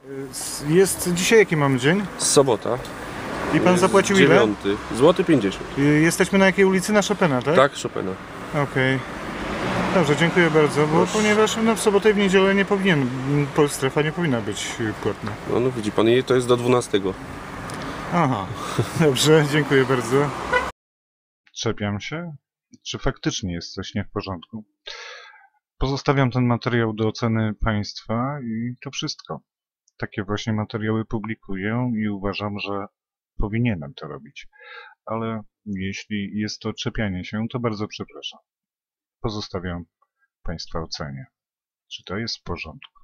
Jest dzisiaj jaki mamy dzień? Sobota. I pan zapłacił ile? 9 zł 50. Jesteśmy na jakiej ulicy? Na Chopina, tak? Tak, Chopina. Okej. Dobrze, dziękuję bardzo, bo ponieważ w sobotę i w niedzielę nie powinien, strefa nie powinna być płatna. No widzi pan, i to jest do 12. Aha, dobrze, dziękuję bardzo. Czepiam się? Czy faktycznie jest coś nie w porządku? Pozostawiam ten materiał do oceny państwa i to wszystko. Takie właśnie materiały publikuję i uważam, że powinienem to robić. Ale jeśli jest to czepianie się, to bardzo przepraszam. Pozostawiam państwa ocenie. Czy to jest w porządku?